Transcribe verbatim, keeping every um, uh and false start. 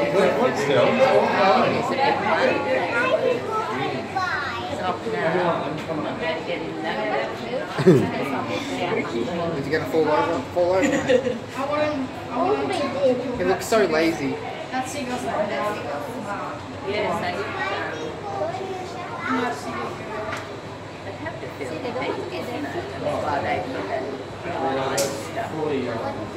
Still. It's a big one. Soft now. Is he gonna fall over? Fall over? He looks so lazy. That seagull's like that. Yes, they have to feel the heat, isn't it? That's why they put that stuff.